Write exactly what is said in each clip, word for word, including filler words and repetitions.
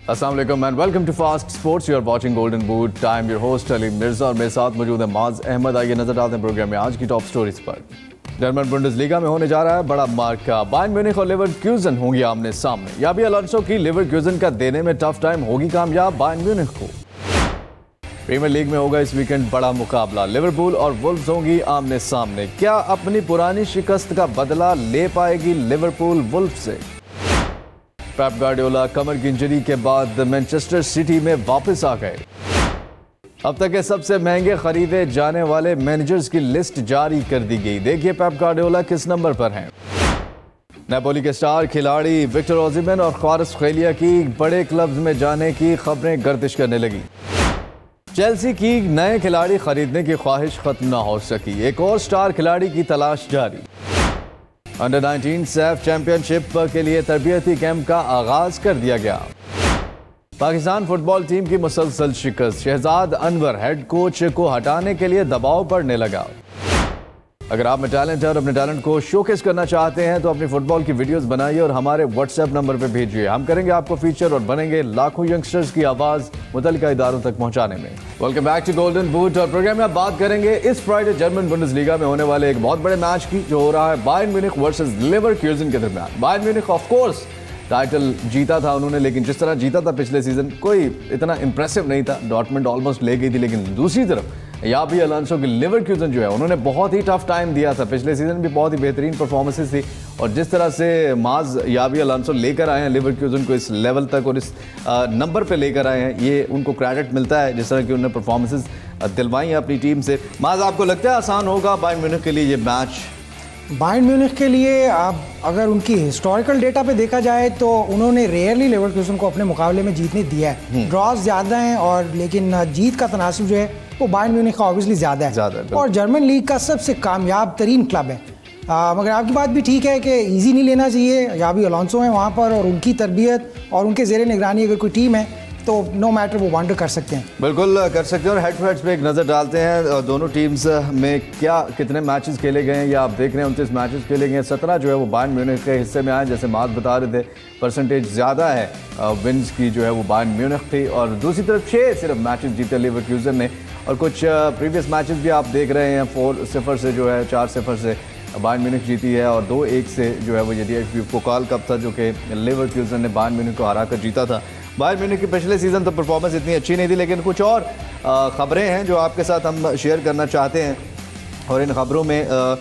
अस्सलाम वालेकुम and welcome to fast sports. You are watching golden boot time. Your host Ali Mirza और मेरे साथ मौजूद है माज अहमद। आइए नजर डालते हैं प्रोग्राम में आज की टॉप स्टोरीज पर। जर्मन बुंडेसलीगा में होने जा रहा है बड़ा मार्का। बायर्न म्यूनिख और लेवरक्यूजन होंगे आमने सामने। याबी अलोंसो की लेवरक्यूजन का देने में टफ टाइम होगी कामयाब बायर्न म्यूनिख को। प्रीमियर लीग में होगा इस वीकेंड बड़ा मुकाबला। लिवरपूल और वुल्व्स होंगी आमने सामने। क्या अपनी पुरानी शिकस्त का बदला ले पाएगी लिवरपूल वुल्व्स से? पेप गार्डियोला कमर की इंजरी के बाद मैनचेस्टर सिटी में वापस आ गए। अब तक के सबसे महंगे खरीदे जाने वाले मैनेजर्स की लिस्ट जारी कर दी गई। देखिए पेप गार्डियोला किस नंबर पर हैं। नेपोली के स्टार खिलाड़ी विक्टर ओसिमेन और क्वारात्सखेलिया की बड़े क्लब्स में जाने की खबरें गर्दिश करने लगी। चेल्सी की नए खिलाड़ी खरीदने की ख्वाहिश खत्म न हो सकी। एक और स्टार खिलाड़ी की तलाश जारी। अंडर नाइनटीन सैफ चैंपियनशिप के लिए तरबियती कैंप का आगाज कर दिया गया। पाकिस्तान फुटबॉल टीम की मुसलसल शिकस्त। शहजाद अनवर हेड कोच को हटाने के लिए दबाव पड़ने लगा। अगर आप में टैलेंट है और अपने टैलेंट को शोकेस करना चाहते हैं तो अपनी फुटबॉल की वीडियोस बनाइए और हमारे व्हाट्सएप नंबर पर भेजिए। हम करेंगे आपको फीचर और बनेंगे लाखों यंगस्टर्स की आवाज मुतल्लिका इदारों तक पहुंचाने में। Welcome back to golden boot. और प्रोग्राम में आप बात करेंगे इस फ्राइडे जर्मन बुंडेसलीगा में होने वाले एक बहुत बड़े मैच की, जो हो रहा है बायर्न म्यूनिख वर्सेस लेवरक्यूजन के दरमियान। Bayern Munich of course title जीता था उन्होंने, लेकिन जिस तरह जीता था पिछले सीजन कोई इतना इंप्रेसिव नहीं था। डॉर्टमुंड ऑलमोस्ट ले गई थी, लेकिन दूसरी तरफ याबी अलोंसो की लेवरक्यूजन जो है उन्होंने बहुत ही टफ टाइम दिया था। पिछले सीजन भी बहुत ही बेहतरीन परफॉर्मेंसेस थी और जिस तरह से माज याबी अलोंसो लेकर आए हैं लेवरक्यूजन को इस लेवल तक और इस नंबर पे लेकर आए हैं, ये उनको क्रेडिट मिलता है जिस तरह की उन्होंने परफॉर्मेंसेस दिलवाई हैं अपनी टीम से। माज, आपको लगता है आसान होगा बायर्न म्यूनिख के लिए ये मैच? बायर्न म्यूनिख के लिए आप अगर उनकी हिस्टोरिकल डेटा पे देखा जाए तो उन्होंने रेयरली लेवरक्यूजन को अपने मुकाबले में जीतने दिया है। ड्रॉज ज़्यादा हैं और लेकिन जीत का तनासब जो है वो बायर्न म्यूनिख का ऑब्वियसली ज़्यादा है, ज़्यादा और जर्मन लीग का सबसे कामयाब तरीन क्लब है। आ, मगर आपकी बात भी ठीक है कि इजी नहीं लेना चाहिए। याबी अलोंसो हैं वहाँ पर और उनकी तरबियत और उनके ज़ेरे निगरानी अगर कोई टीम है तो नो मैटर वो वंडर कर सकते हैं। बिल्कुल कर सकते हैं। और हेड टू हेड्स पे एक नज़र डालते हैं दोनों टीम्स में क्या कितने मैचेस खेले गए हैं। या आप देख रहे हैं उनतीस मैचेस खेले गए हैं, सत्रह जो है वो बायर्न म्यूनिख के हिस्से में आए। जैसे माज बता रहे थे परसेंटेज ज़्यादा है विन्स की जो है वो बायर्न म्यूनिख थी और दूसरी तरफ छः सिर्फ मैचेस जीते लेवरक्यूजन ने। और कुछ प्रीवियस मैचेस भी आप देख रहे हैं, फोर सिफर से जो है चार सिफर से बायर्न म्यूनिख जीती है और दो एक से जो है वो ये पोकाल कप था जो कि लेवरक्यूजन ने बायर्न म्यूनिख को हरा कर जीता था। बायर्न म्यूनिख की पिछले सीज़न तो परफॉर्मेंस इतनी अच्छी नहीं थी, लेकिन कुछ और ख़बरें हैं जो आपके साथ हम शेयर करना चाहते हैं। और इन खबरों में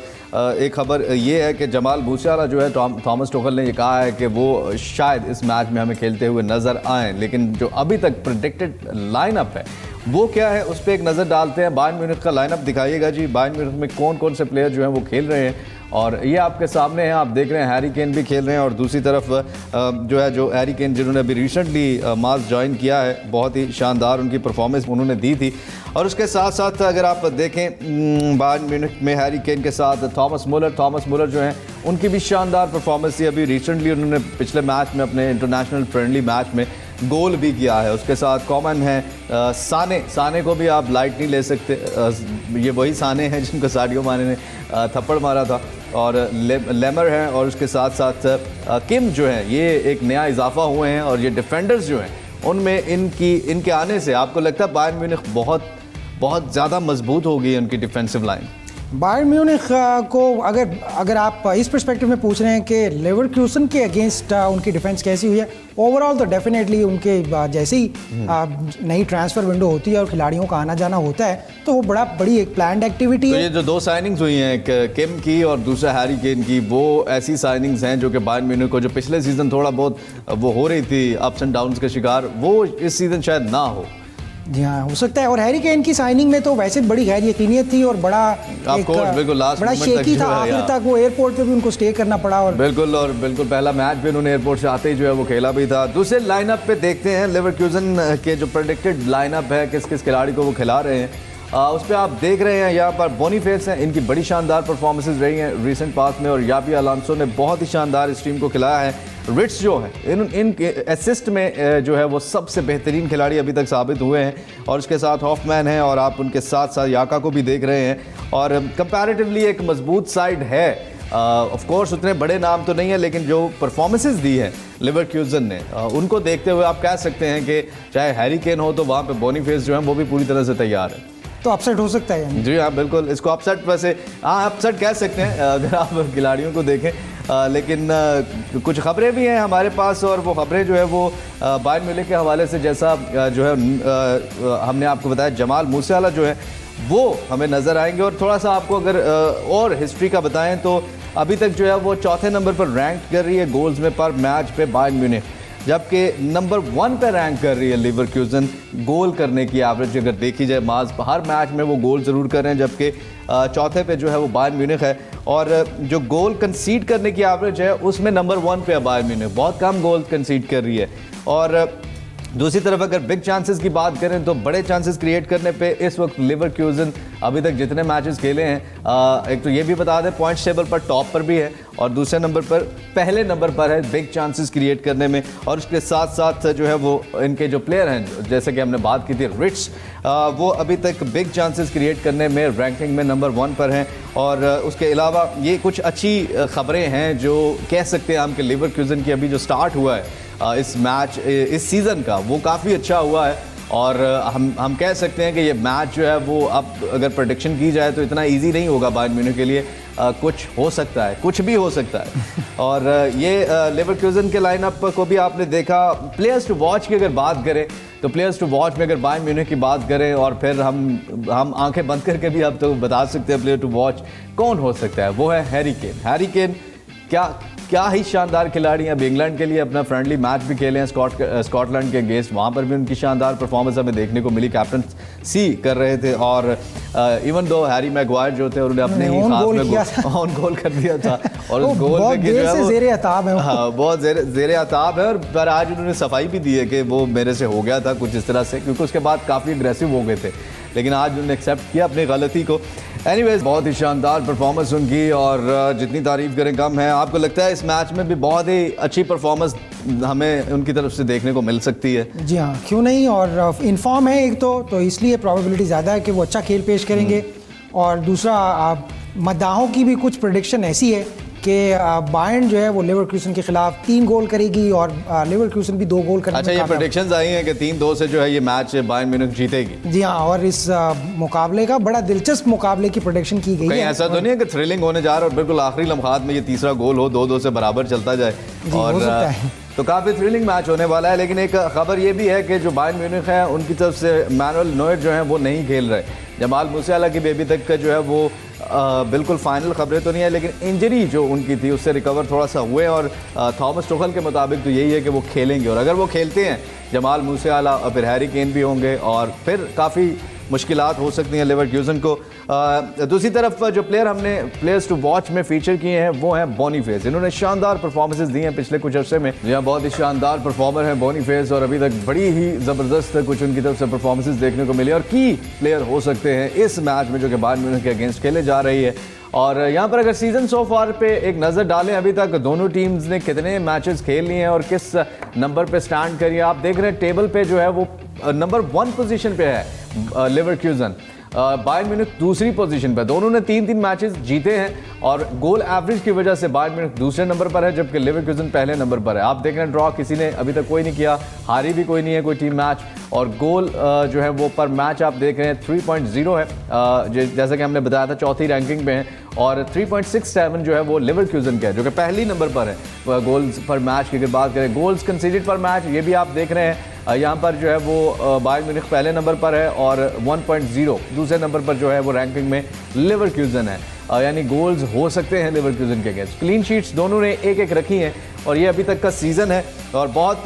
एक खबर ये है कि जमाल मूसियाला जो है थॉमस टुखल ने ये कहा है कि वो शायद इस मैच में हमें खेलते हुए नज़र आएँ, लेकिन जो अभी तक प्रेडिक्टेड लाइनअप है वो क्या है उस पर एक नज़र डालते हैं। बायर्न म्यूनिख का लाइनअप दिखाइएगा जी। बायर्न म्यूनिख में कौन कौन से प्लेयर जो हैं वो खेल रहे हैं और ये आपके सामने हैं। आप देख रहे हैं हैरी केन भी खेल रहे हैं और दूसरी तरफ जो है जो हैरी केन जिन्होंने अभी रिसेंटली मास ज्वाइन किया है, बहुत ही शानदार उनकी परफॉर्मेंस उन्होंने दी थी। और उसके साथ साथ अगर आप देखें बायर्न म्यूनिख में हैरी केन के साथ थॉमस मुलर थॉमस मुलर जो हैं उनकी भी शानदार परफॉर्मेंस थी। अभी रिसेंटली उन्होंने पिछले मैच में अपने इंटरनेशनल फ्रेंडली मैच में गोल भी किया है। उसके साथ कॉमन है साने साने को भी आप लाइट नहीं ले सकते। आ, ये वही साने हैं जिनको साडियो माने ने आ, थप्पड़ मारा था। और ले, लेमर हैं और उसके साथ साथ आ, किम जो है ये एक नया इजाफा हुए हैं। और ये डिफेंडर्स जो हैं उनमें इनकी इनके आने से आपको लगता है बायर्न म्यूनिख बहुत बहुत ज़्यादा मजबूत हो गई है उनकी डिफेंसिव लाइन? बायर्न म्यूनिख को अगर अगर आप इस पर्सपेक्टिव में पूछ रहे हैं कि लेवरक्यूजन के अगेंस्ट उनकी डिफेंस कैसी हुई है, ओवरऑल तो डेफिनेटली उनके जैसे ही नई ट्रांसफ़र विंडो होती है और खिलाड़ियों का आना जाना होता है तो वो बड़ा बड़ी एक प्लान्ड एक्टिविटी तो है। ये जो दो साइनिंग्स हुई हैं एक किम की और दूसरा हैरी केन की, वो ऐसी साइनिंग्स हैं जो कि बायर्न म्यूनिख को जो पिछले सीज़न थोड़ा बहुत वो हो रही थी अप्स एंड डाउन्स का शिकार, वो इस सीज़न शायद ना हो। जी हाँ, हो सकता है। और हैरी केन की साइनिंग में तो वैसे बड़ी गैर यकीनियत थी और बड़ा एक बड़ा शेकी था। आखिर तक वो एयरपोर्ट पे भी उनको स्टे करना पड़ा और बिल्कुल और बिल्कुल पहला मैच भी उन्होंने एयरपोर्ट से आते ही जो है वो खेला भी था। दूसरे लाइनअप पे देखते हैं लेवरक्यूजन के जो प्रेडिक्टेड लाइनअप है, किस किस खिलाड़ी को वो खिला रहे हैं। आ, उस पर आप देख रहे हैं यहाँ पर बोनीफेस हैं, इनकी बड़ी शानदार परफॉर्मेंसेज रही हैं रिसेंट पास में। और याबी अलोंसो ने बहुत ही शानदार इस टीम को खिलाया है। रिट्स जो है इन इन असिस्ट में जो है वो सबसे बेहतरीन खिलाड़ी अभी तक साबित हुए हैं। और उसके साथ हॉफमैन हैं और आप उनके साथ साथ याका को भी देख रहे हैं। और कंपैरेटिवली एक मजबूत साइड है ऑफ कोर्स उतने बड़े नाम तो नहीं है, लेकिन जो परफॉर्मेंसेस दी हैं लिवरक्यूज़न ने, uh, उनको देखते हुए आप कह सकते हैं कि चाहे हैरी केन हो तो वहाँ पे बोनीफेस जो है वो भी पूरी तरह से तैयार है। तो अपसेट हो सकता है। जी हाँ बिल्कुल, इसको अपसेट वैसे हाँ अपसेट कह सकते हैं अगर आप खिलाड़ियों को देखें, आ, लेकिन आ, कुछ खबरें भी हैं हमारे पास, और वो खबरें जो है वो बायर्न म्यूनिख के हवाले से, जैसा आ, जो है आ, हमने आपको बताया जमाल मूसियाला जो है वो हमें नज़र आएंगे। और थोड़ा सा आपको अगर आ, और हिस्ट्री का बताएं तो अभी तक जो है वो चौथे नंबर पर रैंक कर रही है गोल्स में पर मैच पे बायर्न म्यूनिख, जबकि नंबर वन पे रैंक कर रही है लिवरक्यूज़न गोल करने की एवरेज अगर देखी जाए। माज हर मैच में वो गोल ज़रूर कर रहे हैं, जबकि चौथे पे जो है वो बायर्न म्यूनिख है। और जो गोल कंसीड करने की एवरेज है उसमें नंबर वन पे है बायर्न म्यूनिख, बहुत कम गोल कंसीड कर रही है। और दूसरी तरफ अगर बिग चांसेस की बात करें तो बड़े चांसेस क्रिएट करने पे इस वक्त लिवरक्यूज़न अभी तक जितने मैचेस खेले हैं, आ, एक तो ये भी बता दें पॉइंट्स टेबल पर टॉप पर भी है, और दूसरे नंबर पर पहले नंबर पर है बिग चांसेस क्रिएट करने में। और उसके साथ साथ जो है वो इनके जो प्लेयर हैं, जैसे कि हमने बात की थी रिट्स, वो अभी तक बिग चांसेस क्रिएट करने में रैंकिंग में नंबर वन पर हैं। और उसके अलावा ये कुछ अच्छी खबरें हैं जो कह सकते हैं हम कि लिवरक्यूज़न की अभी जो स्टार्ट हुआ है इस मैच इस सीज़न का वो काफ़ी अच्छा हुआ है। और हम हम कह सकते हैं कि ये मैच जो है वो अब अगर प्रेडिक्शन की जाए तो इतना इजी नहीं होगा बायर्न म्यूनिख के लिए, आ, कुछ हो सकता है, कुछ भी हो सकता है। और ये लिवरक्यूज़न के लाइनअप को भी आपने देखा। प्लेयर्स टू वॉच की अगर बात करें तो प्लेयर्स टू वॉच में अगर बायर्न म्यूनिख की बात करें, और फिर हम हम आंखें बंद करके भी अब तो बता सकते हैं प्लेयर टू वॉच कौन हो सकता है, वो है हैरी केन। हैरी केन क्या क्या ही शानदार खिलाड़ी हैं। अब इंग्लैंड के लिए अपना फ्रेंडली मैच भी खेले हैं स्कॉट स्कॉटलैंड के अगेंस्ट, वहाँ पर भी उनकी शानदार परफॉर्मेंस हमें देखने को मिली, कैप्टन सी कर रहे थे। और इवन दो हैरी मैगवायर जो थे उन्होंने अपने ही हाथ में ऑन गोल कर दिया था, और उस गोल में जो है वो ज़ेरे अताब है, हाँ बहुत ज़ेरे अताब है। और पर आज उन्होंने सफाई भी दी है कि वो मेरे से हो गया था कुछ इस तरह से, क्योंकि उसके बाद काफ़ी अग्रेसिव हो गए थे, लेकिन आज उन्होंने एक्सेप्ट किया अपनी गलती को। एनीवेज बहुत ही शानदार परफॉर्मेंस उनकी, और जितनी तारीफ करें कम है। आपको लगता है इस मैच में भी बहुत ही अच्छी परफॉर्मेंस हमें उनकी तरफ से देखने को मिल सकती है? जी हाँ, क्यों नहीं। और इन्फॉर्म है एक तो तो इसलिए प्रोबेबिलिटी ज़्यादा है कि वो अच्छा खेल पेश करेंगे। और दूसरा मद्दाहों की भी कुछ प्रेडिक्शन ऐसी है कि बायर्न जो है वो लिवरक्यूज़न के खिलाफ तीन गोल करेगी और लिवरक्यूज़न भी दो गोल करेगी। अच्छा, ये प्रेडिक्शंस आई हैं कि तीन दो से जो है ये मैच बायर्न म्यूनिख जीतेगी। जी हाँ, और इस मुकाबले का बड़ा दिलचस्प मुकाबले की प्रेडिक्शन की गई है। कहीं ऐसा तो नहीं है कि थ्रिलिंग होने जा रहा है और बिल्कुल आखिरी लम्हात में ये तीसरा गोल हो, दो दो से बराबर चलता जाए, और तो काफ़ी थ्रिलिंग मैच होने वाला है। लेकिन एक खबर ये भी है कि जो बायर्न म्यूनिख है उनकी तरफ से मैनुअल नोयर जो है वो नहीं खेल रहे। जमाल मूसियाला की बेबी तक का जो है वो आ, बिल्कुल फाइनल खबरें तो नहीं है, लेकिन इंजरी जो उनकी थी उससे रिकवर थोड़ा सा हुए, और थॉमस टुखल के मुताबिक तो यही है कि वो खेलेंगे। और अगर वो खेलते हैं जमाल मूसियाला और फिर हैरी केन भी होंगे, और फिर काफ़ी मुश्किलात हो सकती हैं लिवरक्यूज़न को। दूसरी तरफ जो प्लेयर हमने प्लेयर्स टू वॉच में फीचर किए हैं वो हैं बोनीफेस। इन्होंने शानदार परफॉर्मेंसेस दी हैं पिछले कुछ अर्से में, यहाँ बहुत ही शानदार परफॉर्मर हैं बोनीफेस, और अभी तक बड़ी ही ज़बरदस्त कुछ उनकी तरफ से परफॉर्मेंसेस देखने को मिली, और की प्लेयर हो सकते हैं इस मैच में जो कि बायर्न म्यूनिख के अगेंस्ट खेले जा रही है। और यहाँ पर अगर सीज़न सो फार पे एक नज़र डालें, अभी तक दोनों टीम्स ने कितने मैचेस खेल लिए हैं और किस नंबर पे स्टैंड करिए, आप देख रहे हैं टेबल पे जो है वो नंबर वन पोजीशन पे है लिवरक्यूज़न, बायर्न म्यूनिख दूसरी पोजीशन पे। दोनों ने तीन तीन मैचेस जीते हैं, और गोल एवरेज की वजह से बायर्न म्यूनिख दूसरे नंबर पर है जबकि लिवरक्यूज़न पहले नंबर पर है। आप देख रहे हैं ड्रॉ किसी ने अभी तक कोई नहीं किया, हारी भी कोई नहीं है कोई टीम मैच, और गोल जो है वो पर मैच आप देख रहे हैं थ्री पॉइंट ज़ीरो है, जैसा कि हमने बताया था चौथी रैंकिंग में है, और थ्री पॉइंट सिक्स सेवन जो है वो लिवरक्यूज़न का है जो कि पहली नंबर पर है। गोल्स पर मैच की अगर बात करें, गोल्स कंसीडर्ड पर मैच ये भी आप देख रहे हैं, यहाँ पर जो है वो बायर्न म्यूनिख पहले नंबर पर है, और वन पॉइंट ज़ीरो दूसरे नंबर पर जो है वो रैंकिंग में लिवरक्यूज़न है। यानी गोल्स हो सकते हैं लिवरक्यूज़न के अगेंस्ट। क्लीन शीट्स दोनों ने एक एक रखी हैं, और ये अभी तक का सीज़न है, और बहुत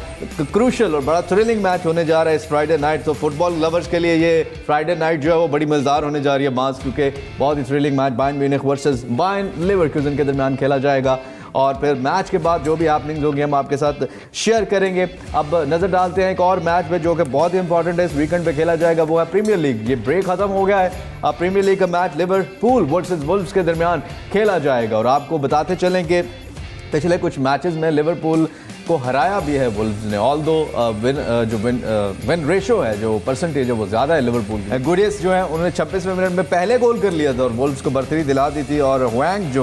क्रूशल और बड़ा थ्रिलिंग मैच होने जा रहा है इस फ्राइडे नाइट। तो फुटबॉल लवर्स के लिए ये फ्राइडे नाइट जो है वो बड़ी मज़ेदार होने जा रही है मास, क्योंकि बहुत ही thrilling match Bayern Munich versus Bayern Leverkusen के दरमियान खेला जाएगा, और फिर मैच के बाद जो भी हैपनिंग्स होंगी हम आपके साथ शेयर करेंगे। अब नज़र डालते हैं एक और मैच पे जो कि बहुत ही इंपॉर्टेंट है, इस वीकेंड पे खेला जाएगा, वो है प्रीमियर लीग। ये ब्रेक खत्म हो गया है, अब प्रीमियर लीग का मैच लिवरपूल वर्सेस वुल्व्स के दरमियान खेला जाएगा, और आपको बताते चलें कि पिछले कुछ मैचेस में लिवरपूल को हराया भी है वुल्व्स ने, ऑल दो विन जो विन विन रेशो है, जो परसेंटेज है वो ज़्यादा है लिवरपूल की। गुडियस जो है उन्होंने छब्बीसवें मिनट में पहले गोल कर लिया था और वुल्व्स को बढ़तरी दिला दी थी, और वैंग जो है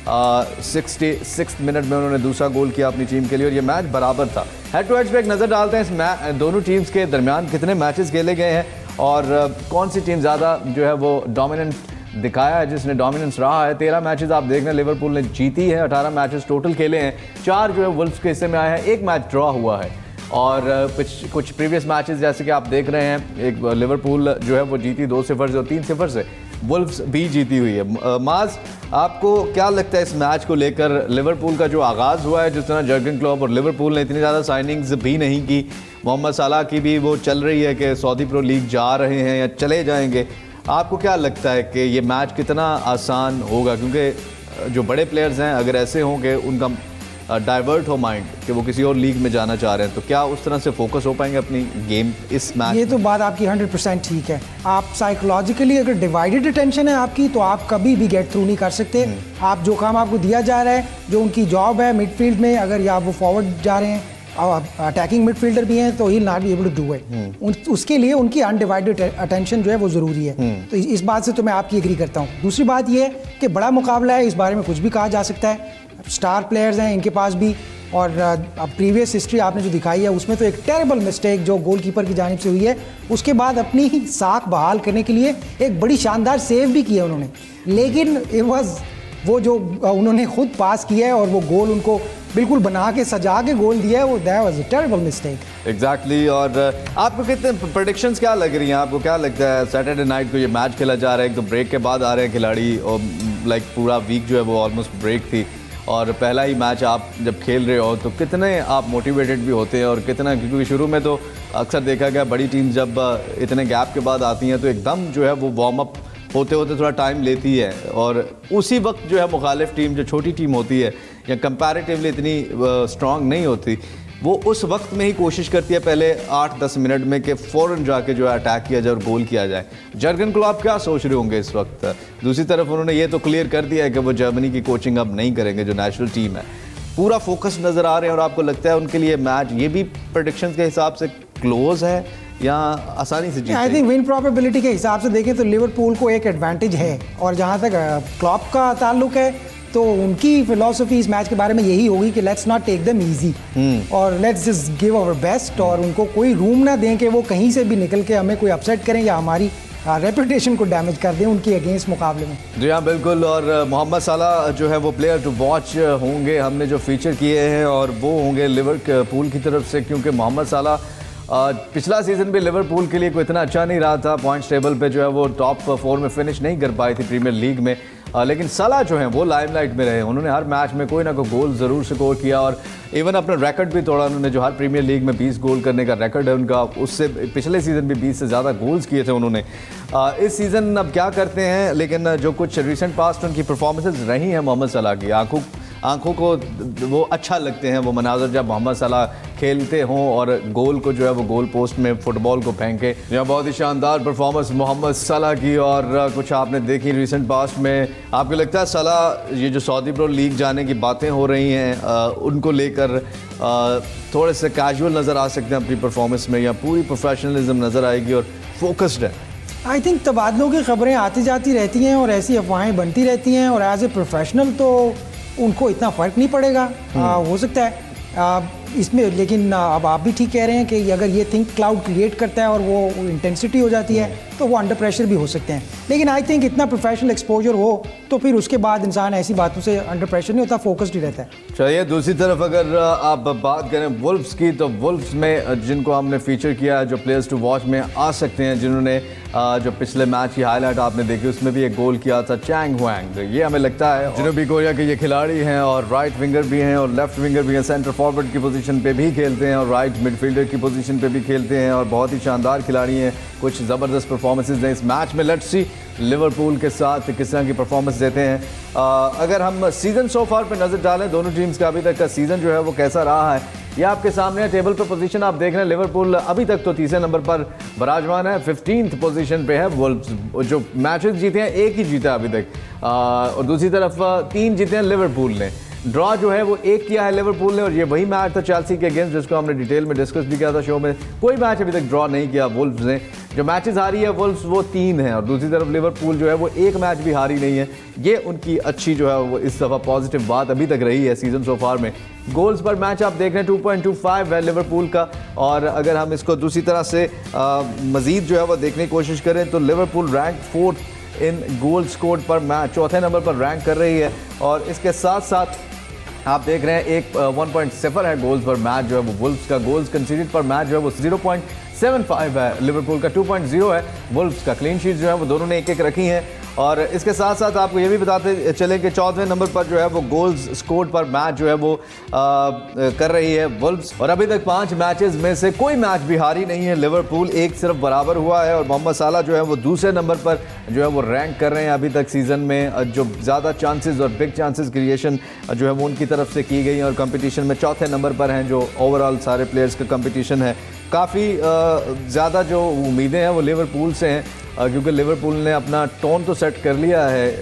सिक्सटी सिक्स मिनट में उन्होंने दूसरा गोल किया अपनी टीम के लिए और ये मैच बराबर था। हेड टू हेड पे एक नज़र डालते हैं इस मैच दोनों टीम्स के दरमियान कितने मैचेस खेले गए हैं और कौन सी टीम ज़्यादा जो है वो डोमिनेंट दिखाया है, जिसने डोमिनेंस रहा है। तेरह मैचेस आप देख रहे हैं लिवरपूल ने जीती है, अठारह मैचेस टोटल खेले हैं, चार जो है वुल्व्स के हिस्से में आए हैं, एक मैच ड्रॉ हुआ है और कुछ कुछ प्रीवियस मैचेस जैसे कि आप देख रहे हैं एक लिवरपूल जो है वो जीती दो सिफर से और तीन सिफर से वुल्व्स भी जीती हुई है। माज, आपको क्या लगता है इस मैच को लेकर? लिवरपूल का जो आगाज़ हुआ है, जिस तरह जर्गन क्लॉप और लिवरपूल ने इतनी ज़्यादा साइनिंग्स भी नहीं की, मोहम्मद सलाह की भी वो चल रही है कि सऊदी प्रो लीग जा रहे हैं या चले जाएंगे, आपको क्या लगता है कि ये मैच कितना आसान होगा? क्योंकि जो बड़े प्लेयर्स हैं अगर ऐसे हों कि उनका डाइवर्ट हो माइंड कि वो किसी और लीग में जाना चाह रहे हैं, तो क्या उस तरह से फोकस हो पाएंगे अपनी गेम इस मैच? ये तो बात आपकी हंड्रेड परसेंट ठीक है। आप साइकोलॉजिकली अगर डिवाइडेड अटेंशन है आपकी तो आप कभी भी गेट थ्रू नहीं कर सकते। आप जो काम आपको दिया जा रहा है, जो उनकी जॉब है मिडफील्ड में, अगर या वो फॉरवर्ड जा रहे हैं और अटैकिंग मिडफील्डर भी हैं तो he not be able to do it. उसके लिए उनकी अनडिवाइडेड अटेंशन जो है वो ज़रूरी है। तो इस बात से तो मैं आपकी एग्री करता हूँ। दूसरी बात ये है कि बड़ा मुकाबला है, इस बारे में कुछ भी कहा जा सकता है, स्टार प्लेयर्स हैं इनके पास भी, और अब प्रीवियस हिस्ट्री आपने जो दिखाई है उसमें तो एक टेरेबल मिस्टेक जो गोलकीपर की जानिब से हुई है, उसके बाद अपनी ही साख बहाल करने के लिए एक बड़ी शानदार सेव भी किया उन्होंने, लेकिन इट वाज वो जो उन्होंने खुद पास किया है और वो गोल उनको बिल्कुल बना के सजा के गोल दिया है, वो that was a terrible mistake. Exactly. और आपको कितने प्रेडिक्शंस क्या लग रही हैं? आपको क्या लगता है सैटरडे नाइट को ये मैच खेला जा रहा है, एक तो ब्रेक के बाद आ रहे हैं खिलाड़ी और लाइक पूरा वीक जो है वो ऑलमोस्ट ब्रेक थी और पहला ही मैच आप जब खेल रहे हो तो कितने आप मोटिवेटेड भी होते हैं और कितना, क्योंकि शुरू में तो अक्सर देखा गया बड़ी टीम जब इतने गैप के बाद आती हैं तो एकदम जो है वो वार्म अप होते होते थोड़ा टाइम लेती है और उसी वक्त जो है मुखालिफ टीम जो छोटी टीम होती है या कंपैरेटिवली इतनी स्ट्रांग नहीं होती, वो उस वक्त में ही कोशिश करती है पहले आठ दस मिनट में कि फ़ौरन जाके जो है अटैक किया जाए और गोल किया जाए। जर्गन क्लॉप क्या सोच रहे होंगे इस वक्त? दूसरी तरफ उन्होंने ये तो क्लियर कर दिया है कि वो जर्मनी की कोचिंग अब नहीं करेंगे, जो नेशनल टीम है पूरा फोकस नज़र आ रहे हैं। और आपको लगता है उनके लिए मैच ये भी प्रेडिक्शंस के हिसाब से क्लोज है या आसानी से जीतेंगे? आई थिंक विन प्रोबेबिलिटी के हिसाब से देखें तो लिवरपूल को एक एडवांटेज है, और जहाँ तक क्लॉप का ताल्लुक है तो उनकी फिलॉसफी इस मैच के बारे में यही होगी कि let's not take them easy और let's just give our best, और उनको कोई रूम ना दें कि वो कहीं से भी निकल के हमें कोई अपसेट करें या हमारी रेपुटेशन को डैमेज कर दें उनके अगेंस्ट मुकाबले में। जी हाँ बिल्कुल। और मोहम्मद सलाह जो है वो प्लेयर टू वॉच होंगे, हमने जो फीचर किए हैं और वो होंगे लिवरपूल की तरफ से, क्योंकि मोहम्मद सलाह पिछला सीज़न भी लिवरपूल के लिए कोई इतना अच्छा नहीं रहा था, पॉइंट्स टेबल पे जो है वो टॉप फोर में फिनिश नहीं कर पाई थी प्रीमियर लीग में, आ, लेकिन सलाह जो है वो लाइमलाइट में रहे। उन्होंने हर मैच में कोई ना कोई गोल ज़रूर स्कोर किया और इवन अपना रिकॉर्ड भी तोड़ा उन्होंने, जो हर प्रीमियर लीग में बीस गोल करने का रिकॉर्ड है उनका, उससे पिछले सीज़न भी बीस से ज़्यादा गोल्स किए थे उन्होंने। आ, इस सीज़न अब क्या करते हैं, लेकिन जो कुछ रिसेंट पास्ट उनकी परफॉर्मेंसेज रही हैं मोहम्मद सलाह की, आंखों आंखों को वो अच्छा लगते हैं वो मनाजर जब मोहम्मद सलाह खेलते हों और गोल को जो है वो गोल पोस्ट में फुटबॉल को फेंके। यहाँ बहुत ही शानदार परफॉर्मेंस मोहम्मद सलाह की और कुछ आपने देखी रिसेंट पास्ट में। आपको लगता है सलाह ये जो सऊदी प्रो लीग जाने की बातें हो रही हैं आ, उनको लेकर थोड़े से कैजुअल नज़र आ सकते हैं अपनी परफॉर्मेंस में, या पूरी प्रोफेशनलिज्म नज़र आएगी और फोकस्ड है? आई थिंक तबादलों की खबरें आती जाती रहती हैं और ऐसी अफवाहें बनती रहती हैं, और एज ए प्रोफेशनल तो उनको इतना फ़र्क नहीं पड़ेगा। आ, हो सकता है आ, इसमें, लेकिन अब आप भी ठीक कह रहे हैं कि अगर ये थिंक क्लाउड क्रिएट करता है और वो इंटेंसिटी हो जाती है तो वो अंडर प्रेशर भी हो सकते हैं। लेकिन आई थिंक इतना प्रोफेशनल एक्सपोजर हो तो फिर उसके बाद इंसान ऐसी बातों से अंडर प्रेशर नहीं होता, फोकस्ड ही रहता है। चलिए दूसरी तरफ अगर आप बात करें वुल्व्स की, तो वुल्व्स में जिनको हमने फीचर किया है, जो प्लेयर्स टू वॉच में आ सकते हैं, जिन्होंने जो पिछले मैच की हाईलाइट आपने देखी उसमें भी एक गोल किया था, चैंग हुआंग, ये हमें लगता है जनूबी कोरिया के ये खिलाड़ी हैं और राइट विंगर भी हैं और लेफ्ट विंगर भी हैं, सेंटर फॉरवर्ड की पोजीशन पे भी खेलते हैं और राइट मिडफील्डर की पोजीशन पे भी खेलते हैं और बहुत ही शानदार खिलाड़ी हैं, कुछ ज़बरदस्त परफॉर्मेंसेज हैं इस मैच में। लेट्स सी लिवरपूल के साथ किस तरह की परफॉर्मेंस देते हैं। आ, अगर हम सीज़न सो फार पे नज़र डालें, दोनों टीम्स का अभी तक का सीज़न जो है वो कैसा रहा है, ये आपके सामने है। टेबल पे पोजीशन आप देख रहे हैं, लिवरपूल अभी तक तो तीसरे नंबर पर बराजमान है, फिफ्टींथ पोजीशन पे है। वुल्व्स जो मैचेस जीते हैं एक ही जीता अभी तक, आ, और दूसरी तरफ तीन जीते हैं लिवरपूल ने। ड्रॉ जो है वो एक किया है लिवरपूल ने, और ये वही मैच था चेल्सी के अगेंस्ट जिसको हमने डिटेल में डिस्कस भी किया था शो में। कोई मैच अभी तक ड्रॉ नहीं किया वुल्व्स ने। जो मैचेस हारी है वुल्व्स वो तीन हैं, और दूसरी तरफ लिवरपूल जो है वो एक मैच भी हारी नहीं है। ये उनकी अच्छी जो है वो इस दफ़ा पॉजिटिव बात अभी तक रही है सीजन सो फार में। गोल्स पर मैच आप देख रहे हैं टू पॉइंट टू फाइव है लिवरपूल का, और अगर हम इसको दूसरी तरह से मज़ीद जो है वो देखने की कोशिश करें तो Liverpool rank fourth in goal scored पर मैच, चौथे नंबर पर रैंक कर रही है। और इसके साथ साथ आप देख रहे हैं एक वन पॉइंट सिफर है गोल्स पर मैच जो है वो वुल्व्स का। गोल्स कंसीडर्ड पर मैच जो है वो ज़ीरो पॉइंट सेवन फाइव है लिवरपूल का, टू पॉइंट ज़ीरो है वुल्व्स का। क्लीन शीट जो है वो दोनों ने एक एक रखी हैं। और इसके साथ साथ आपको ये भी बताते चले कि चौदहवें नंबर पर जो है वो गोल्स स्कोर्ड पर मैच जो है वो आ, कर रही है वुल्व्स। और अभी तक पांच मैचेस में से कोई मैच भी हारी नहीं है लिवरपूल, एक सिर्फ बराबर हुआ है। और मोहम्मद साला जो है वो दूसरे नंबर पर जो है वो रैंक कर रहे हैं अभी तक सीज़न में। जो ज़्यादा चांसेस और बिग चांसेस क्रिएशन जो है वो उनकी तरफ से की गई, और कंपटीशन में चौथे नंबर पर हैं। जो ओवरऑल सारे प्लेयर्स का कंपटीशन है, काफ़ी ज़्यादा जो उम्मीदें हैं वो लिवरपूल से हैं, क्योंकि लिवरपूल ने अपना टोन तो सेट कर लिया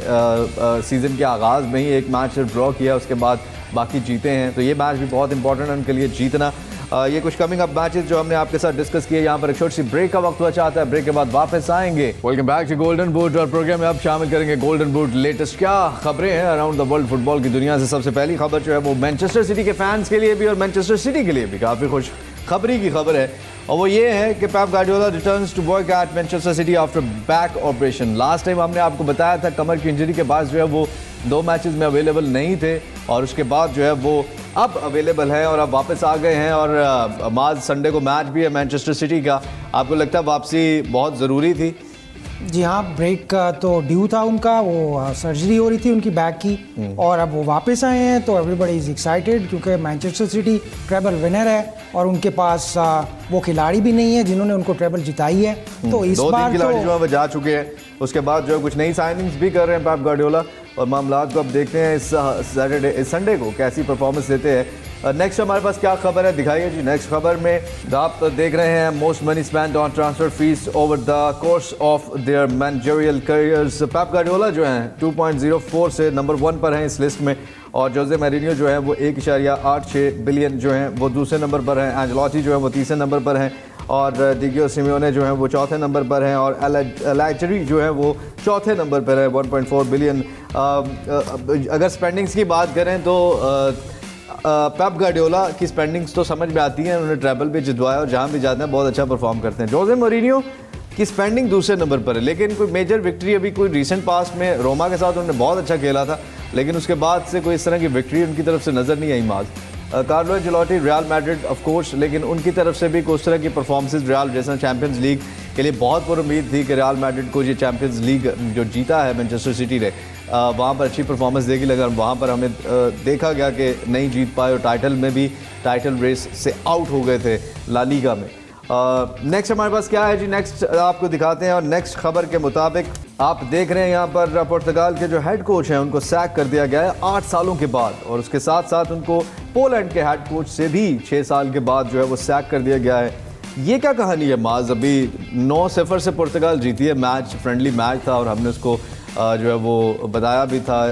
है। सीज़न के आगाज़ में ही एक मैच ड्रॉ किया, उसके बाद बाकी जीते हैं, तो ये मैच भी बहुत इंपॉर्टेंट है उनके लिए जीतना। आ, ये कुछ कमिंग अप मैचेस जो हमने आपके साथ डिस्कस किए। यहाँ पर एक छोटी सी ब्रेक का वक्त हुआ चाहता है, ब्रेक के बाद वापस आएंगे। Welcome back to golden boot, और प्रोग्राम में अब शामिल करेंगे गोल्डन बूट लेटेस्ट क्या खबरें हैं अराउंड द वर्ल्ड फुटबॉल की दुनिया से। सबसे पहली खबर जो है वो मैनचेस्टर सिटी के फैंस के लिए भी और मैनचेस्टर सिटी के लिए भी काफ़ी खुश खबरी की खबर है, और वो ये है कि Pep Guardiola returns to boycott Manchester City after back operation. Last time हमने आपको बताया था कमर की इंजरी के बाद जो है वो दो मैचेस में अवेलेबल नहीं थे, और उसके बाद जो है वो अब अवेलेबल है और अब वापस आ गए हैं। और माज संडे को मैच भी है मैनचेस्टर सिटी का। आपको लगता है वापसी बहुत ज़रूरी थी? जी हाँ, ब्रेक का तो ड्यू था उनका, वो सर्जरी हो रही थी उनकी बैक की, और अब वो वापस आए हैं तो एवरीबॉडी इज़ एक्साइटेड, क्योंकि मैनचेस्टर सिटी ट्रेबल विनर है और उनके पास वो खिलाड़ी भी नहीं है जिन्होंने उनको ट्रेबल जिताई है। तो इस दो बार खिलाड़ी तो जो है वो जा चुके हैं, उसके बाद जो है कुछ नई साइनिंग्स भी कर रहे हैं पेप गार्डियोला, और मामलात को अब देखते हैं इस सैटरडे इस संडे को कैसी परफॉर्मेंस देते हैं। नेक्स्ट हमारे पास क्या खबर है, दिखाइए जी। नेक्स्ट खबर में आप देख रहे हैं most money spend on transfer fees over the course of their managerial careers. Pep Guardiola जो हैं टू पॉइंट ज़ीरो फोर से नंबर वन पर हैं इस लिस्ट में, और जोसे मैरिनियो जो है वो एक इशारिया आठ छः बिलियन जो हैं वो दूसरे नंबर पर हैं। एंजेलोटी जो है वो तीसरे नंबर पर हैं, और डिगियो सिमियोने जो है वो चौथे नंबर पर हैं, और एलेचरी जो है वो चौथे नंबर पर है वन पॉइंट फोर बिलियन। अगर स्पेंडिंग्स की बात करें तो पेप गार्डियोला की स्पेंडिंग्स तो समझ में आती हैं, उन्होंने ट्रैवल भी जितवाया और जहाँ भी जाते हैं बहुत अच्छा परफॉर्म करते हैं। जोसे मोरिनियो की स्पेंडिंग दूसरे नंबर पर है, लेकिन कोई मेजर विक्ट्री अभी कोई रीसेंट पास में रोमा के साथ उन्होंने बहुत अच्छा खेला था, लेकिन उसके बाद से कोई इस तरह की विक्ट्री उनकी तरफ से नज़र नहीं आई। माज Carlo Ancelotti Real Madrid of course, लेकिन उनकी तरफ से भी कुछ तरह की परफॉर्मेंसेज रियल जैसा चैंपियंस लीग के लिए बहुत पर उम्मीद थी कि रियल मैड्रिड को ये चैंपियंस लीग जो जीता है मैनचेस्टर सिटी ने वहाँ पर अच्छी परफॉर्मेंस देगी, लेकिन वहाँ पर हमें देखा गया कि नहीं जीत पाए, और टाइटल में भी टाइटल रेस से आउट हो गए थे ला लीगा में। नेक्स्ट uh, हमारे पास क्या है जी, नेक्स्ट आपको दिखाते हैं। और नेक्स्ट खबर के मुताबिक आप देख रहे हैं यहाँ पर पुर्तगाल के जो हेड कोच हैं उनको सैक कर दिया गया है आठ सालों के बाद, और उसके साथ साथ उनको पोलैंड के हेड कोच से भी छः साल के बाद जो है वो सैक कर दिया गया है। ये क्या कहानी है माज? अभी नौ सिफर से पुर्तगाल जीती है, मैच फ्रेंडली मैच था, और हमने उसको जो है वो बताया भी था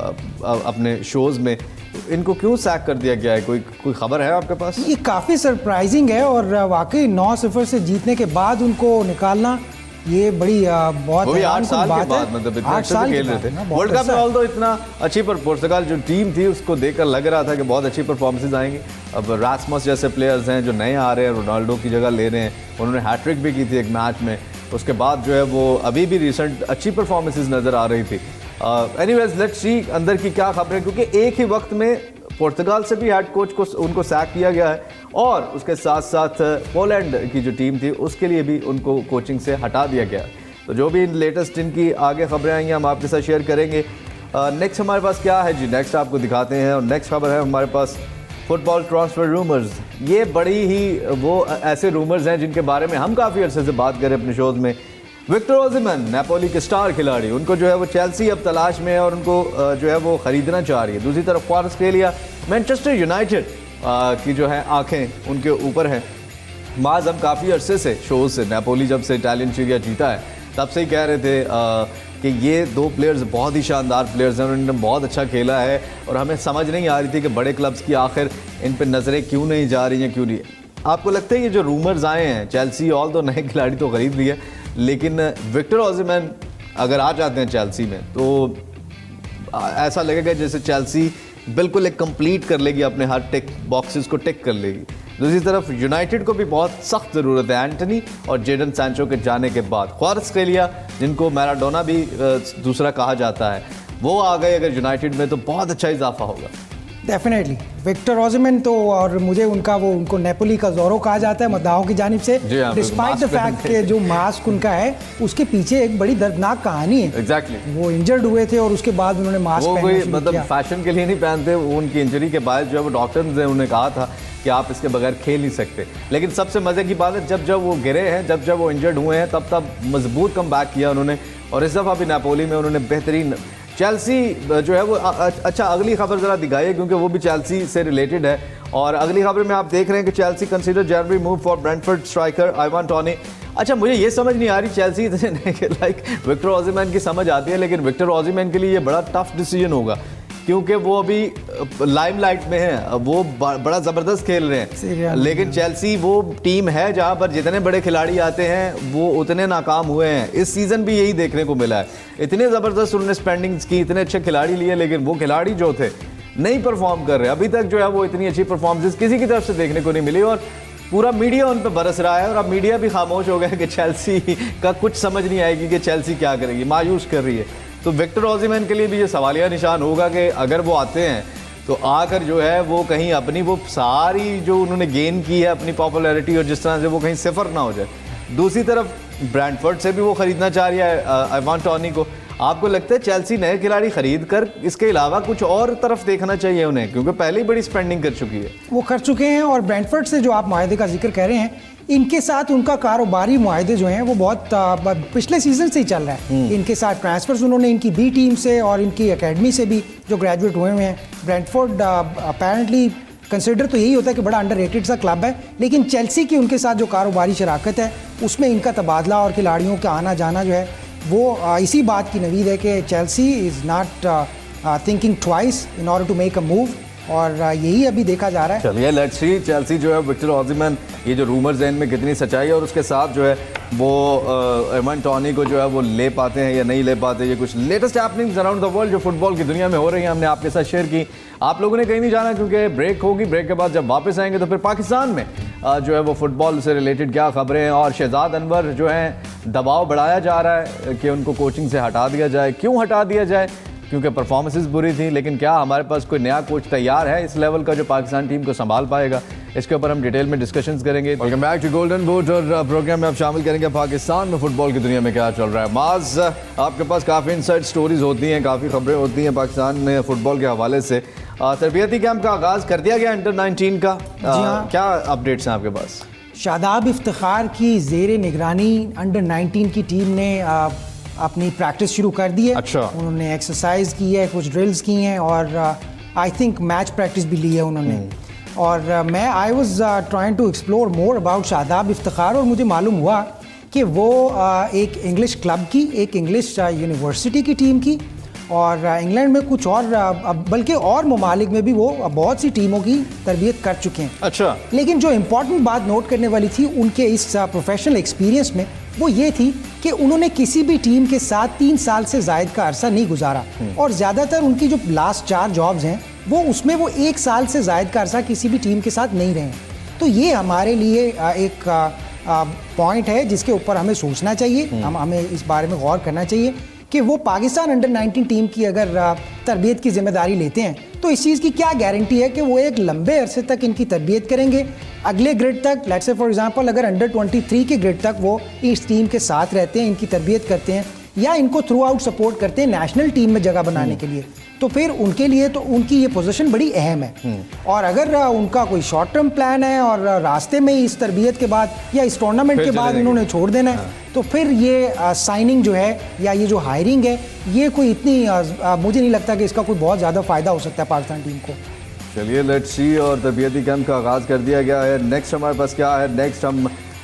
अपने शोज़ में। इनको क्यों सैक कर दिया गया है, कोई कोई खबर है आपके पास? ये काफ़ी सरप्राइजिंग है, और वाकई नौ सिफर से जीतने के बाद उनको निकालना ये बड़ी बहुत आठ साल के बाद, मतलब इतना अच्छा खेल रहे थे वर्ल्ड कप में। ऑल दो इतना अच्छी, पर पुर्तगाल जो टीम थी उसको देखकर लग रहा था कि बहुत अच्छी परफॉर्मेंसेज आएंगी। अब रास्मस जैसे प्लेयर्स हैं जो नए आ रहे हैं, रोनाल्डो की जगह ले रहे हैं, उन्होंने हैट्रिक भी की थी एक मैच में, उसके बाद जो है वो अभी भी रिसेंट अच्छी परफॉर्मेंसेज नज़र आ रही थी। एनीवेज लेट्स सी अंदर की क्या खबरें, क्योंकि एक ही वक्त में पुर्तगाल से भी हेड कोच को उनको सैक किया गया है, और उसके साथ साथ पोलैंड की जो टीम थी उसके लिए भी उनको कोचिंग से हटा दिया गया। तो जो भी लेटेस्ट इनकी आगे खबरें आएंगी हम आपके साथ शेयर करेंगे। नेक्स्ट हमारे पास क्या है जी, नेक्स्ट आपको दिखाते हैं। और नेक्स्ट खबर है हमारे पास फुटबॉल ट्रांसफ़र रूमर्स। ये बड़ी ही वो ऐसे रूमर्स हैं जिनके बारे में हम काफ़ी अर्से से बात करें अपने शोज़ में। विक्टर ओसिमन, नेपोली के स्टार खिलाड़ी, उनको जो है वो चेल्सी अब तलाश में है और उनको जो है वो ख़रीदना चाह रही है। दूसरी तरफ क्वार्टरस्टेलिया मैनचेस्टर यूनाइटेड की जो है आंखें उनके ऊपर हैं। माज हम काफ़ी अरसे से शोज़ से, नेपोली जब से इटालियन सीरिया जीता है तब से ही कह रहे थे कि ये दो प्लेयर्स बहुत ही शानदार प्लेयर्स हैं, उन्होंने बहुत अच्छा खेला है और हमें समझ नहीं आ रही थी कि बड़े क्लब्स की आखिर इन पर नज़रें क्यों नहीं जा रही हैं, क्यों नहीं। आपको लगता है ये जो रूमर्स आए हैं, चेल्सी ऑल तो नए खिलाड़ी तो खरीद लिए, लेकिन विक्टर ओसिमैन अगर आ जाते हैं चेल्सी में तो ऐसा लगेगा जैसे चेल्सी बिल्कुल एक कंप्लीट कर लेगी, अपने हर टिक बॉक्सेस को टिक कर लेगी। दूसरी तरफ यूनाइटेड को भी बहुत सख्त ज़रूरत है एंटनी और जेडन सैंचो के जाने के बाद। क्वारात्स्केलिया, जिनको मैराडोना भी दूसरा कहा जाता है, वो आ गए अगर यूनाइटेड में तो बहुत अच्छा इजाफा होगा। डेफिनेटली विक्टर ओसिमैन तो, और मुझे उनका वो उनको नेपोली का जोरो कहा जाता है मद्दाहों की जानिब से, डिस्पाइट द फैक्ट कि जो मास्क उनका है उसके पीछे एक बड़ी दर्दनाक कहानी है। Exactly exactly. वो इंजर्ड हुए थे और उसके बाद उन्होंने मास्क पहनना शुरू किया। मतलब फैशन के लिए नहीं पहनते, वो उनकी इंजरी के बाद जो है वो डॉक्टर्स ने उन्हें कहा था कि आप इसके बगैर खेल नहीं सकते। लेकिन सबसे मज़े की बात है जब जब वो गिरे हैं, जब जब वो इंजर्ड हुए हैं, तब तब मजबूत कम बैक किया उन्होंने और इस दफ़ा भी नेपोली में उन्होंने बेहतरीन। चेल्सी जो है वो अच्छा, अगली खबर ज़रा दिखाइए क्योंकि वो भी चेल्सी से रिलेटेड है। और अगली खबर में आप देख रहे हैं कि Chelsea consider January move for Brentford striker Ivan Toney. अच्छा, मुझे ये समझ नहीं आ रही चेल्सी इतने लाइक विक्टर ओसिमैन की समझ आती है, लेकिन विक्टर ओसिमैन के लिए ये बड़ा टफ डिसीजन होगा क्योंकि वो अभी लाइमलाइट में है, वो बड़ा ज़बरदस्त खेल रहे हैं। लेकिन चेल्सी वो टीम है जहां पर जितने बड़े खिलाड़ी आते हैं वो उतने नाकाम हुए हैं। इस सीज़न भी यही देखने को मिला है, इतने ज़बरदस्त उन्होंने स्पेंडिंग्स की, इतने अच्छे खिलाड़ी लिए, लेकिन वो खिलाड़ी जो थे नहीं परफॉर्म कर रहे। अभी तक जो है वो इतनी अच्छी परफॉर्मेंस किसी की तरफ से देखने को नहीं मिली और पूरा मीडिया उन पर बरस रहा है और अब मीडिया भी खामोश हो गया कि चेल्सी का कुछ समझ नहीं आएगी कि चेल्सी क्या करेगी, मायूस कर रही है। तो विक्टर ओसिमैन के लिए भी ये सवालिया निशान होगा कि अगर वो आते हैं तो आकर जो है वो कहीं अपनी वो सारी जो उन्होंने गेन की है अपनी पॉपुलैरिटी और जिस तरह से वो कहीं सिफर ना हो जाए। दूसरी तरफ ब्रेंटफोर्ड से भी वो ख़रीदना चाह रही है आइवान टोनी को। आपको लगता है चेल्सी नए खिलाड़ी खरीद कर इसके अलावा कुछ और तरफ देखना चाहिए उन्हें, क्योंकि पहले ही बड़ी स्पेंडिंग कर चुकी है? वो कर चुके हैं और ब्रेंटफोर्ड से जो आप मुआहदे का जिक्र कह रहे हैं, इनके साथ उनका कारोबारी मुआहदे जो हैं वो बहुत पिछले सीजन से ही चल रहा है। इनके साथ ट्रांसफर्स उन्होंने इनकी बी टीम से और इनकी एकेडमी से भी जो ग्रेजुएट हुए हुए हैं। ब्रेंटफोर्ड अपेरेंटली कंसिडर तो यही होता है कि बड़ा अंडररेटेड सा क्लब है, लेकिन चेल्सी की उनके साथ जो कारोबारी शराकत है उसमें इनका तबादला और खिलाड़ियों का आना जाना जो है वो इसी बात की नवीद है कि Chelsea is not thinking twice in order to make a move, और यही अभी देखा जा रहा है। चलिए लेट्स सी चेल्सी जो है विक्टर ओसिमैन, ये जो रूमर्स हैं इनमें कितनी सच्चाई है और उसके साथ जो है वो आइवान टोनी को जो है वो ले पाते हैं या नहीं ले पाते। ये कुछ latest happenings around the world जो फुटबॉल की दुनिया में हो रही हैं हमने आपके साथ शेयर की। आप लोगों ने कहीं नहीं जाना क्योंकि ब्रेक होगी, ब्रेक के बाद जब वापस आएंगे तो फिर पाकिस्तान में जो है वो फुटबॉल से रिलेटेड क्या खबरें हैं। और शहजाद अनवर जो हैं दबाव बढ़ाया जा रहा है कि उनको कोचिंग से हटा दिया जाए। क्यों हटा दिया जाए? क्योंकि परफॉर्मेंसेस बुरी थी। लेकिन क्या हमारे पास कोई नया कोच तैयार है इस लेवल का जो पाकिस्तान टीम को संभाल पाएगा? इसके ऊपर हम डिटेल में डिस्कशंस करेंगे। Welcome back to golden boot और प्रोग्राम में आप शामिल करेंगे पाकिस्तान में फुटबॉल की दुनिया में क्या चल रहा है। माज, आपके पास काफ़ी इनसाइड स्टोरीज होती हैं, काफ़ी खबरें होती हैं पाकिस्तान में फुटबॉल के हवाले से। तरबियती कैंप का आगाज़ कर दिया गया अंडर नाइनटीन का, आ, हाँ। क्या अपडेट्स हैं आपके पास? शादाब इफ्तिखार की ज़ेर निगरानी अंडर नाइनटीन की टीम ने आ, अपनी प्रैक्टिस शुरू कर दी है। अच्छा। उन्होंने एक्सरसाइज की है, कुछ ड्रिल्स की हैं और आई थिंक मैच प्रैक्टिस भी ली है उन्होंने। और uh, मैं I was trying to explore more about Shadab Iftikhar और मुझे मालूम हुआ कि वो uh, एक इंग्लिश क्लब की, एक इंग्लिश यूनिवर्सिटी की टीम की और इंग्लैंड में कुछ और बल्कि और ममालिक में भी वो बहुत सी टीमों की तरबियत कर चुके हैं। अच्छा। लेकिन जो इम्पोर्टेंट बात नोट करने वाली थी उनके इस प्रोफेशनल एक्सपीरियंस में वो ये थी कि उन्होंने किसी भी टीम के साथ तीन साल से ज़ायद का अरसा नहीं गुजारा और ज़्यादातर उनकी जो लास्ट चार जॉब्स हैं वो उसमें वो एक साल से ज़ायद का अरसा किसी भी टीम के साथ नहीं रहे। तो ये हमारे लिए एक पॉइंट है जिसके ऊपर हमें सोचना चाहिए, हम हमें इस बारे में गौर करना चाहिए कि वो पाकिस्तान अंडर नाइनटीन टीम की अगर तरबियत की जिम्मेदारी लेते हैं तो इस चीज़ की क्या गारंटी है कि वो एक लंबे अरसे तक इनकी तरबियत करेंगे, अगले ग्रेड तक, लेट्स से फॉर एग्जांपल अगर अंडर तेईस के ग्रेड तक वो इस टीम के साथ रहते हैं, इनकी तरबियत करते हैं या इनको थ्रू आउट सपोर्ट करते हैं नेशनल टीम में जगह बनाने के लिए, तो फिर उनके लिए तो उनकी ये पोजीशन बड़ी अहम है। और अगर उनका कोई शॉर्ट टर्म प्लान है और रास्ते में इस तरबियत के बाद या इस टूर्नामेंट के बाद उन्होंने छोड़ देना है, हाँ। तो फिर ये साइनिंग जो है या ये जो हायरिंग है ये कोई इतनी आ, आ, मुझे नहीं लगता कि इसका कोई बहुत ज़्यादा फ़ायदा हो सकता है पाकिस्तान टीम को। चलिए लेट्स सी, और तरबियती कैंप का आगाज़ कर दिया गया है। नेक्स्ट हमारे पास क्या है? नेक्स्ट हम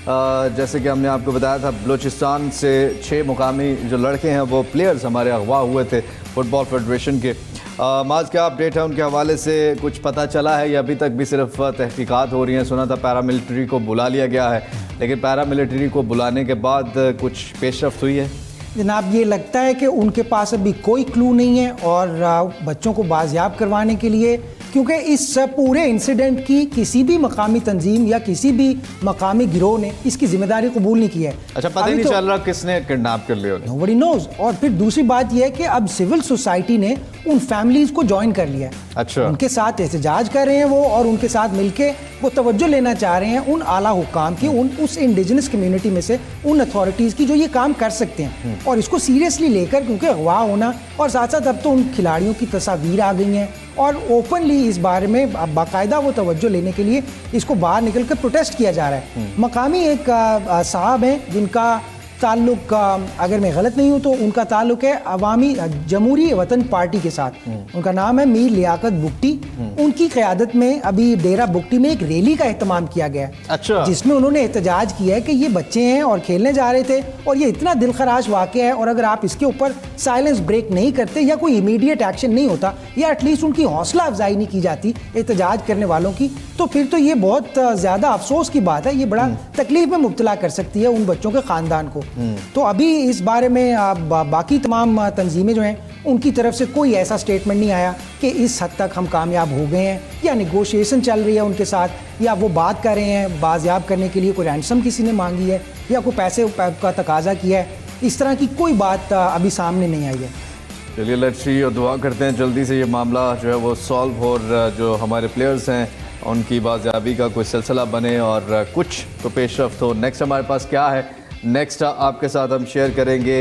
जैसे कि हमने आपको बताया था, बलूचिस्तान से छः मुकामी जो लड़के हैं वो प्लेयर्स हमारे अगवा हुए थे फुटबॉल फेडरेशन के। माज क्या अपडेट है उनके हवाले से? कुछ पता चला है या अभी तक भी सिर्फ तहकीकात हो रही हैं? सुना था पैरामिलिट्री को बुला लिया गया है, लेकिन पैरामिलिट्री को बुलाने के बाद कुछ पेशरफ्त हुई है? जनाब, ये लगता है कि उनके पास अभी कोई क्लू नहीं है और बच्चों को बाजियाब करवाने के लिए, क्योंकि इस पूरे इंसिडेंट की किसी भी मकामी तंजीम या किसी भी मकामी गिरोह ने इसकी जिम्मेदारी कबूल नहीं की है। अच्छा, पता ही नहीं तो, चल रहा किसने किडनैप कर लिया? Nobody knows. और फिर दूसरी बात यह है कि अब सिविल सोसाइटी ने उन फैमिलीज को ज्वाइन कर लिया है। अच्छा, उनके साथ एहतजाज कर रहे हैं वो, और उनके साथ मिलके वो तवज्जो लेना चाह रहे हैं उन आला हुक्काम की, उन उस इंडिजिनस कम्युनिटी में से उन अथॉरिटीज़ की जो ये काम कर सकते हैं, और इसको सीरियसली लेकर, क्योंकि अगवा होना और साथ साथ अब तो उन खिलाड़ियों की तस्वीर आ गई हैं और ओपनली इस बारे में बाकायदा वो तवज्जो लेने के लिए इसको बाहर निकल कर प्रोटेस्ट किया जा रहा है। मकामी एक साहब हैं जिनका ताल्लुक, अगर मैं गलत नहीं हूँ तो उनका ताल्लुक है अवामी जमहूरी वतन पार्टी के साथ। उनका नाम है मीर लियाकत बुगटी। उनकी क़यादत में अभी डेरा बुगटी में एक रैली का एहतमाम किया गया है। अच्छा, जिसमें उन्होंने एहतजाज किया है कि ये बच्चे हैं और खेलने जा रहे थे और ये इतना दिलखराश वाक़या है, और अगर आप इसके ऊपर साइलेंस ब्रेक नहीं करते या कोई इमीडिएट एक्शन नहीं होता या एटलीस्ट उनकी हौसला अफजाई नहीं की जाती एहतजाज करने वालों की, तो फिर तो ये बहुत ज़्यादा अफसोस की बात है। ये बड़ा तकलीफ में मुब्तला कर सकती है उन बच्चों के ख़ानदान को। तो अभी इस बारे में बा, बाकी तमाम तंजीमें जो हैं उनकी तरफ से कोई ऐसा स्टेटमेंट नहीं आया कि इस हद तक हम कामयाब हो गए हैं या निगोशिएशन चल रही है उनके साथ, या वो बात कर रहे हैं बाजियाब करने के लिए, कोई रैंसम किसी ने मांगी है या कोई पैसे का तकाजा किया है। इस तरह की कोई बात अभी सामने नहीं आई है। चलिए, लेट्स सी और दुआ करते हैं जल्दी से ये मामला जो है वो सॉल्व हो, और जो हमारे प्लेयर्स हैं उनकी बाजियाबी का कोई सिलसिला बने और कुछ तो पेशरफ्त हो। नेक्स्ट हमारे पास क्या है? नेक्स्ट आपके साथ हम शेयर करेंगे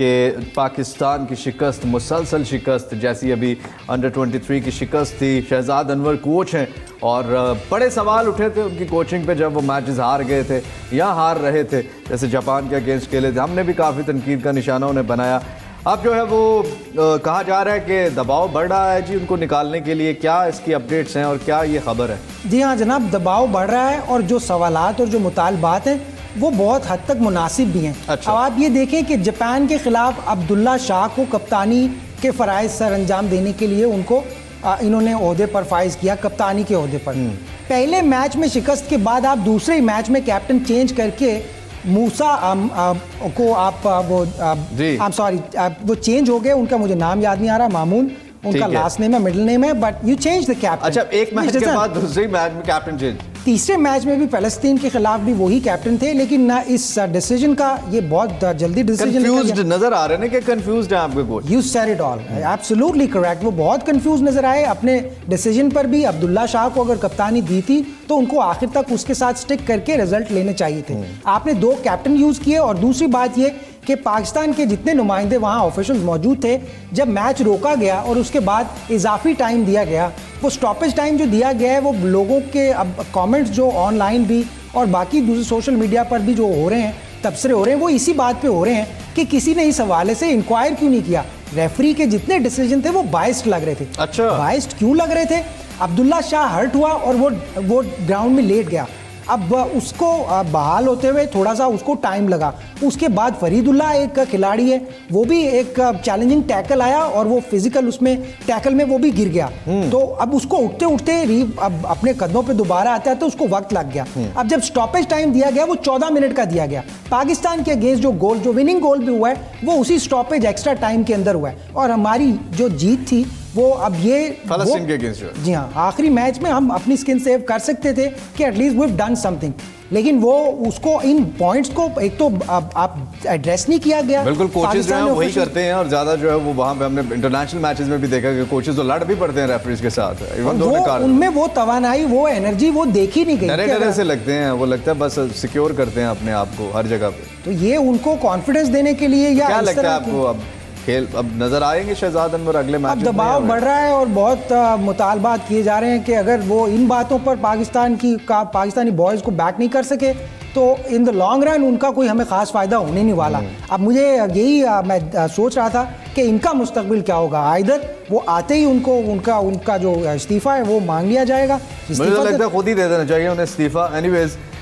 कि पाकिस्तान की शिकस्त, मुसलसल शिकस्त, जैसी अभी अंडर तेईस की शिकस्त थी। शहजाद अनवर कोच हैं और बड़े सवाल उठे थे उनकी कोचिंग पे जब वो मैचेस हार गए थे या हार रहे थे, जैसे जापान के अगेंस्ट खेले थे। हमने भी काफ़ी तनकीद का निशाना उन्हें बनाया। अब जो है वो आ, कहा जा रहा है कि दबाव बढ़ रहा है जी उनको निकालने के लिए। क्या इसकी अपडेट्स हैं और क्या ये खबर है? जी हाँ जनाब, दबाव बढ़ रहा है और जो सवालात और जो मुतालबात हैं वो बहुत हद तक मुनासिब भी हैं। अच्छा। अब आप ये देखें कि जापान के खिलाफ अब्दुल्ला शाह को कप्तानी के फ़राइज़ सर अंजाम देने के लिए उनको आ, इन्होंने ओहदे पर फाइज किया, कप्तानी के ओहदे पर। पहले मैच में शिकस्त के बाद आप दूसरे मैच में कैप्टन चेंज करके मूसा आम, आ, को आप आ, वो आई सॉरी वो चेंज हो गए, उनका मुझे नाम याद नहीं आ रहा, मामून उनका लास्ट नेम है, मिडिल नेम है, but you change the captain. अच्छा, एक मैच के बाद दूसरे मैच में कैप्टन चेंज। तीसरे मैच में भी फ़लस्तीन के खिलाफ भी वही कैप्टन थे, लेकिन ना इस डिसीजन का ये बहुत जल्दी डिसीजन कंफ्यूज्ड नजर आ रहे हैं कि कंफ्यूज्ड है आपके coach. You said it all, absolutely correct. वो बहुत कंफ्यूज नजर आए अपने डिसीजन पर भी। अब्दुल्ला शाह को अगर कप्तानी दी थी तो उनको आखिर तक उसके साथ स्टिक करके रिजल्ट लेने चाहिए थे। आपने दो कैप्टन यूज किए, और दूसरी बात ये कि पाकिस्तान के जितने नुमाइंदे वहाँ ऑफिशियल्स मौजूद थे, जब मैच रोका गया और उसके बाद इजाफी टाइम दिया गया, वो स्टॉपेज टाइम जो दिया गया है वो लोगों के अब कमेंट्स जो ऑनलाइन भी और बाकी दूसरे सोशल मीडिया पर भी जो हो रहे हैं, तबसरे हो रहे हैं, वो इसी बात पे हो रहे हैं कि किसी ने इस हवाले से इंक्वायर क्यों नहीं किया। रेफरी के जितने डिसीजन थे वो बाइस्ड लग रहे थे। अच्छा, बाइस्ड क्यों लग रहे थे? अब्दुल्ला शाह हर्ट हुआ और वो वो ग्राउंड में लेट गया। अब उसको बहाल होते हुए थोड़ा सा उसको टाइम लगा। उसके बाद फरीदुल्लाह एक खिलाड़ी है, वो भी एक चैलेंजिंग टैकल आया और वो फिजिकल उसमें टैकल में वो भी गिर गया। तो अब उसको उठते उठते अब अपने कदमों पे दोबारा आता है तो उसको वक्त लग गया। अब जब स्टॉपेज टाइम दिया गया वो चौदह मिनट का दिया गया। पाकिस्तान के अगेंस्ट जो गोल, जो विनिंग गोल भी हुआ है वो उसी स्टॉपेज एक्स्ट्रा टाइम के अंदर हुआ है, और हमारी जो जीत थी वो अब ये फ़लस्तीन के अगेंस्ट। जी हाँ, आखिरी मैच में हम अपनी स्किन सेव कर सकते थे कि at least we have done something, लेकिन वो उसको इन पॉइंट्स को एक तो आप, आप एड्रेस नहीं किया गया। बिल्कुल, कोचेस जो हैं वही करते हैं, और ज्यादा जो है वो वहाँ पे हमने इंटरनेशनल मैचेस में भी देखा कि कोचेस तो लड़ भी पड़ते हैं रेफरीज के साथ। इवन वो उनमें वो तवानाई, वो एनर्जी वो देखी नहीं गई। डरे डरे से लगते हैं, वो लगता है बस सिक्योर करते हैं अपने आप को हर जगह पे। तो ये उनको कॉन्फिडेंस देने के लिए या क्या लगता है आपको अब खेल अब नजर आएंगे शहजाद अनवर अगले मैच? अब दबाव बढ़ रहा है और बहुत मुतालबात किए जा रहे हैं कि अगर वो इन बातों पर पाकिस्तान की का पाकिस्तानी बॉयज़ को बैक नहीं कर सके तो इन द लॉन्ग रन उनका कोई हमें ख़ास फ़ायदा होने नहीं वाला। अब मुझे यही मैं सोच रहा था कि इनका मुस्तकबिल क्या होगा। आइदर वो आते ही उनको उनका उनका जो इस्तीफ़ा है वो मांग लिया जाएगा। मुझे लगता है खुद ही दे देना चाहिए उन्हें इस्तीफ़ा। एनीवेज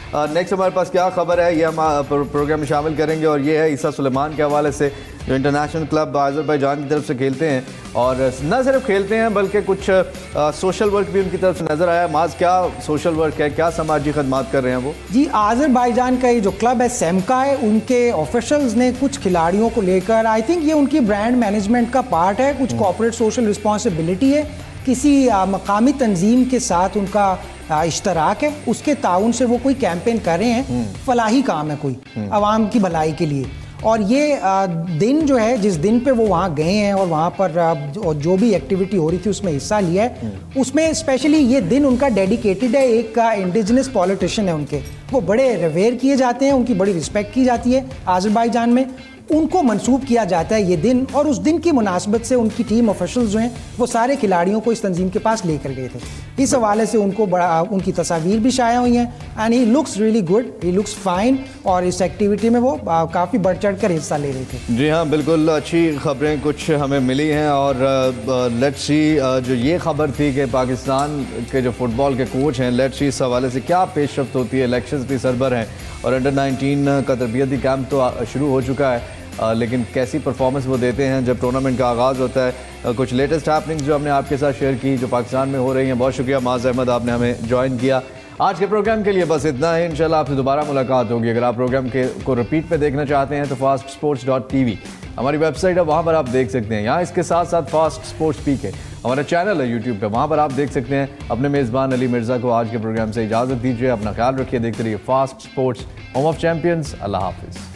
नेक्स्ट हमारे पास क्या खबर है ये हम प्रोग्राम में शामिल करेंगे, और ये है ईसा सुलेमान के हवाले से, जो इंटरनेशनल क्लब आज़रबाईजान की तरफ से खेलते हैं, और न सिर्फ खेलते हैं बल्कि कुछ आ, सोशल वर्क भी उनकी तरफ से नज़र आया। माज, क्या सोशल वर्क है, क्या समाजी खदमात कर रहे हैं वो? जी, आज़रबाईजान का ये जो क्लब है सेमका है, उनके ऑफिशियल्स ने कुछ खिलाड़ियों को लेकर, आई थिंक ये उनकी ब्रांड मैनेजमेंट का पार्ट है, कुछ कॉर्पोरेट सोशल रिस्पॉन्सिबिलिटी है, किसी मकामी तंजीम के साथ उनका इश्तराक है, उसके ताउन से वो कोई कैंपेन कर रहे हैं, फलाही काम है कोई आवाम की भलाई के लिए। और ये दिन जो है, जिस दिन पे वो वहाँ गए हैं और वहाँ पर जो भी एक्टिविटी हो रही थी उसमें हिस्सा लिया है, उसमें स्पेशली ये दिन उनका डेडिकेटेड है, एक इंडिजिनस पॉलिटिशियन है उनके, वो बड़े रिवेयर किए जाते हैं, उनकी बड़ी रिस्पेक्ट की जाती है आज़रबाईजान में, उनको मंसूब किया जाता है ये दिन। और उस दिन की मुनासबत से उनकी टीम ऑफिशियल्स जो हैं वो सारे खिलाड़ियों को इस तंजीम के पास लेकर गए थे। इस हवाले से उनको बड़ा उनकी तस्वीर भी शाया हुई हैं, and he looks really good, he looks fine, और इस एक्टिविटी में वो काफ़ी बढ़ चढ़ कर हिस्सा ले रहे थे। जी हाँ, बिल्कुल अच्छी खबरें कुछ हमें मिली हैं, और लेट्स सी जो ये खबर थी कि पाकिस्तान के जो फुटबॉल के कोच हैं, लेट्स सी इस हवाले से क्या पेशरफ्त होती है। इलेक्शंस भी सरबर हैं और अंडर नाइनटीन का तरबियती कैंप तो शुरू हो चुका है, आ, लेकिन कैसी परफॉर्मेंस वो देते हैं जब टूर्नामेंट का आगाज़ होता है। आ, कुछ लेटेस्ट हैपनिंग्स जो हमने आपके साथ शेयर की जो पाकिस्तान में हो रही हैं। बहुत शुक्रिया माज अहमद, आपने हमें ज्वाइन किया। आज के प्रोग्राम के लिए बस इतना है, इंशाल्लाह आपसे दोबारा मुलाकात होगी। अगर आप प्रोग्राम के को रिपीट पे देखना चाहते हैं तो fast sports dot T V हमारी वेबसाइट है, वहाँ पर आप देख सकते हैं। यहाँ इसके साथ साथ फास्ट स्पोर्ट्स पीक है हमारा चैनल है यूट्यूब पे, वहाँ पर आप देख सकते हैं। अपने मेज़बान अली मिर्ज़ा को आज के प्रोग्राम से इजाज़त दीजिए, अपना ख्याल रखिए, देखते रहिए fast sports, home of champions. अल्लाह हाफिज़।